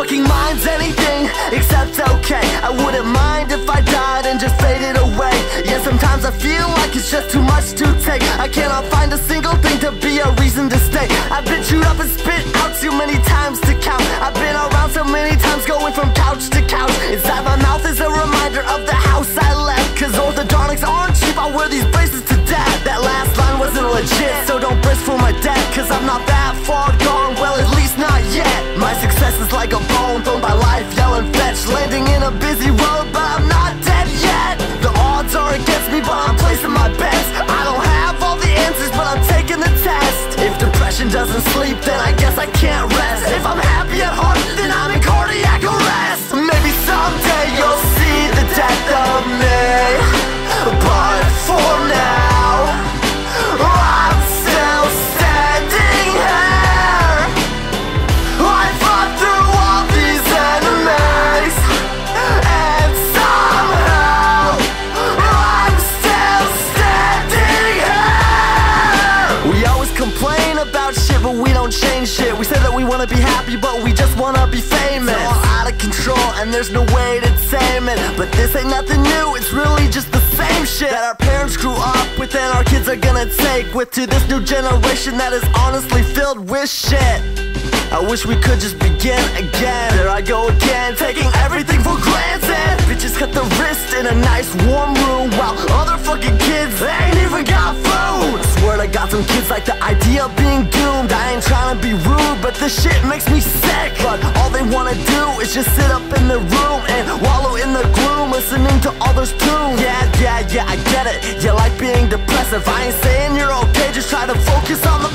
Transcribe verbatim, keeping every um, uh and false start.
fucking mind's anything except okay. I wouldn't mind if I died and just faded away. Yeah, sometimes I feel like it's just too much to take. I cannot find a single thing to be a reason to stay. I've been chewed up and spit out too many times to count. I've been around so many times, going from couch to couch. Inside my mouth is a reminder of the house I left. Cause orthodontics aren't cheap, I wear these braces to death. That last line wasn't legit, so don't brace for my death. Cause I'm not that far gone, well at least not yet. My success is like a bone thrown by life, yelling fetch. Landing in a busy road, but I'm not dead yet. The odds are against me, but I'm placing my bets. I don't have all the answers, but I'm taking the test. If depression doesn't sleep, then I guess I can't rest. If I'm happy at heart, then I'm in cardiac arrest. Maybe someday you'll see the death of me, but for now, I'm still standing here. I fought through all these enemies, and somehow I'm still standing here. We always complain about shit, but we don't change shit. We say that we wanna be happy, but we just wanna be famous. It's all out of control, and there's no way to tame it. But this ain't nothing new, it's really just the same shit that our parents grew up with and our kids are gonna take with to this new generation that is honestly filled with shit. I wish we could just begin again. There I go again, taking everything for granted. Bitches cut the wrist in a nice warm room, while other fucking kids ain't even got food. Swear to God, some kids like the idea of being doomed. I ain't trying to be rude, but this shit makes me sick. But all they wanna do is just sit up in the room and wallow in the gloom, listening to others' tunes. Yeah, yeah, yeah, I get it. You like being depressive. I ain't saying you're okay, just try to focus on the